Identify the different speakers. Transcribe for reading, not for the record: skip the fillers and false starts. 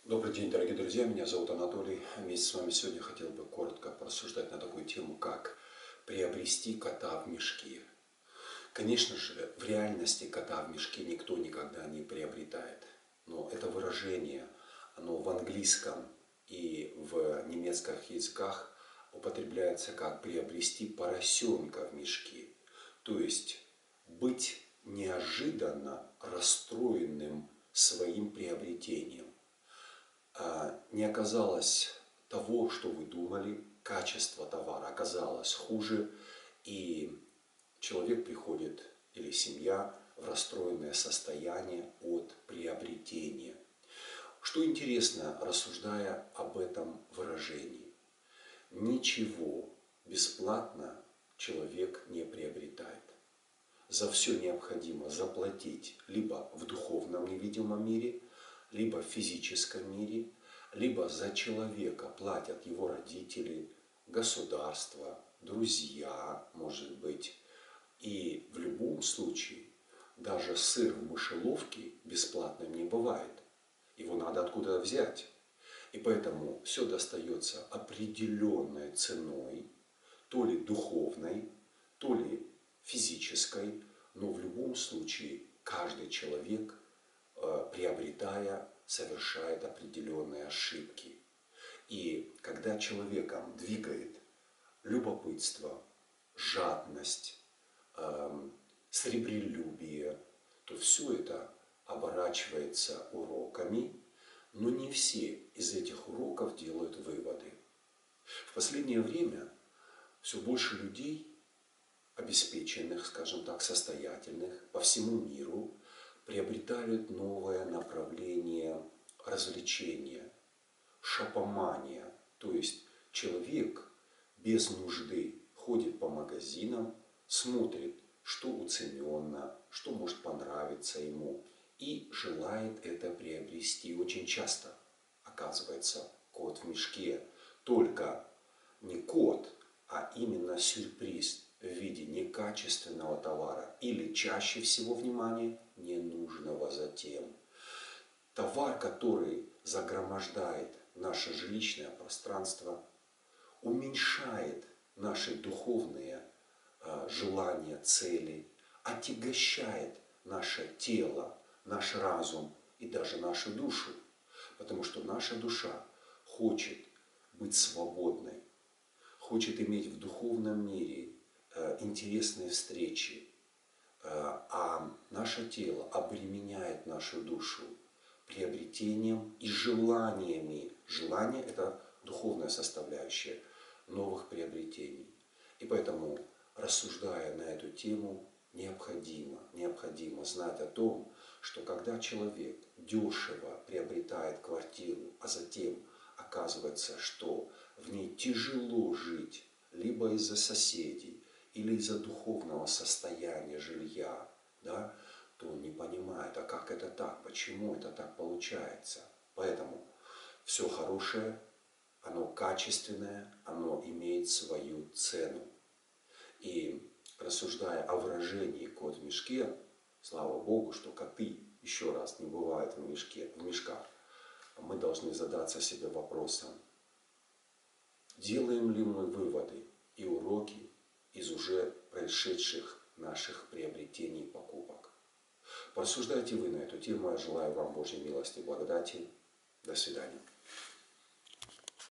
Speaker 1: Добрый день, дорогие друзья, меня зовут Анатолий. Вместе с вами сегодня хотел бы коротко порассуждать на такую тему, как приобрести кота в мешке. Конечно же, в реальности кота в мешке никто никогда не приобретает. Но это выражение, оно в английском и в немецких языках употребляется как приобрести поросенка в мешке. То есть быть неожиданно расстроенным своим приобретением. Не оказалось того, что вы думали, качество товара оказалось хуже, и человек приходит, или семья, в расстроенное состояние от приобретения. Что интересно, рассуждая об этом выражении, ничего бесплатно человек не приобретает. За все необходимо заплатить либо в духовном невидимом мире, либо в физическом мире, либо за человека платят его родители, государство, друзья, может быть. И в любом случае, даже сыр в мышеловке бесплатным не бывает. Его надо откуда-то взять. И поэтому все достается определенной ценой, то ли духовной, то ли физической, но в любом случае каждый человек, приобретая, совершает определенные ошибки. И когда человеком двигает любопытство, жадность, сребрелюбие, то все это оборачивается уроками, но не все из этих уроков делают выводы. В последнее время все больше людей, обеспеченных, скажем так, состоятельных по всему миру, приобретают новое направление развлечения, шопомания. То есть человек без нужды ходит по магазинам, смотрит, что уцененно, что может понравиться ему, и желает это приобрести. Очень часто оказывается кот в мешке. Только не кот, а именно сюрприз в виде некачественного товара или чаще всего, внимание, ненужного затем. Товар, который загромождает наше жилищное пространство, уменьшает наши духовные желания, цели, отягощает наше тело, наш разум и даже нашу душу. Потому что наша душа хочет быть свободной, хочет иметь в духовном мире интересные встречи, а наше тело обременяет нашу душу приобретением и желаниями. Желание – это духовная составляющая новых приобретений. И поэтому, рассуждая на эту тему, необходимо знать о том, что когда человек дешево приобретает квартиру, а затем оказывается, что в ней тяжело жить, либо из-за соседей, или из-за духовного состояния жилья, да, то он не понимает, а как это так, почему это так получается. Поэтому все хорошее, оно качественное, оно имеет свою цену. И рассуждая о выражении «кот в мешке», слава Богу, что коты, еще раз, не бывают в мешках, мы должны задаться себе вопросом, делаем ли мы выводы и уроки из уже происшедших наших приобретений и покупок. Порассуждайте вы на эту тему. Я желаю вам Божьей милости и благодати. До свидания.